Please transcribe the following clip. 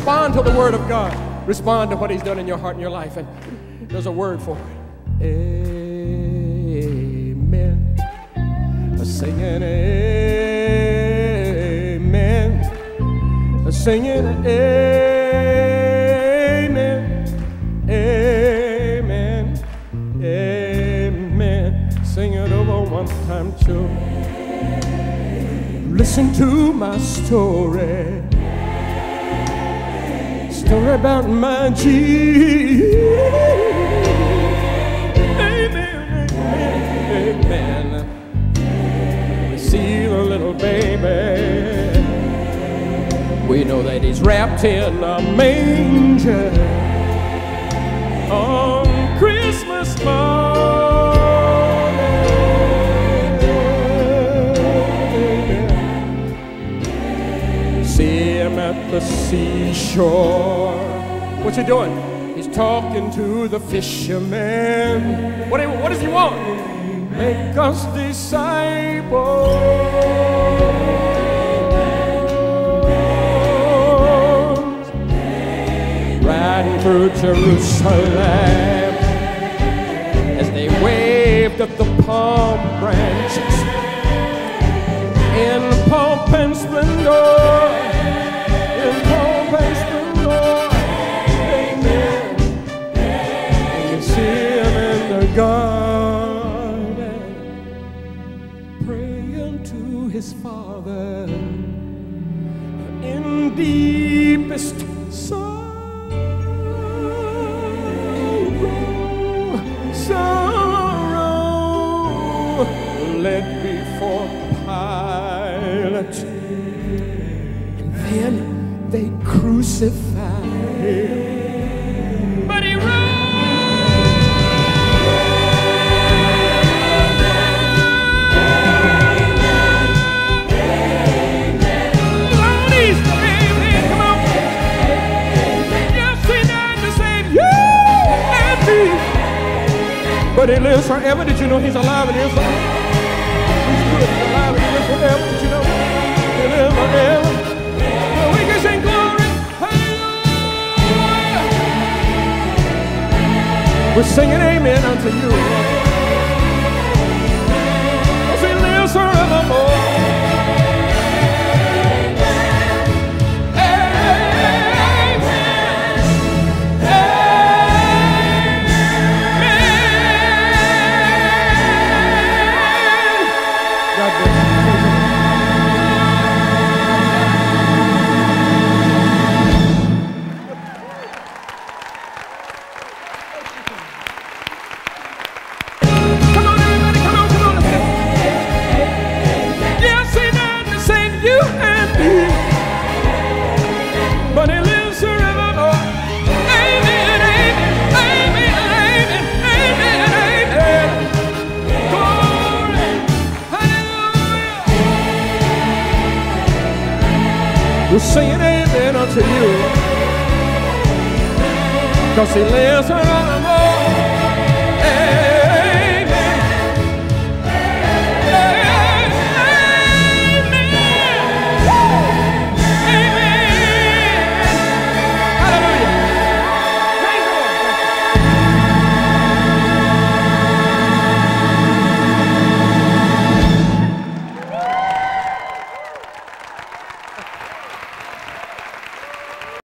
respond to the word of God. Respond to what he's done in your heart and your life. And there's a word for it. Amen. Singing amen. Singing amen. Amen. Amen. Sing it over one time, children. Listen to my story. Story about my Jesus. Amen. Amen. Amen. See the little baby. We know that he's wrapped in a manger on Christmas morning. See him at the seashore. What's he doing? He's talking to the fishermen. What does he want? Make us disciples. Riding through Jerusalem as they waved at the palm branches in pomp and splendor. In pomp and splendor. Amen. You can see him in the garden praying to his Father in deepest sorrow. Led before Pilate, and then they crucified him, but he rose. Lord, he's amen. Come on. Yes, he died to save you and me, but he lives forever. Did you know he's alive and lives forever? Alive and live forever, did you know? He live forever. Well, we can sing glory, hallelujah. We're singing amen unto you. As he lives forevermore. We're singing amen unto you, 'cause he lives forevermore.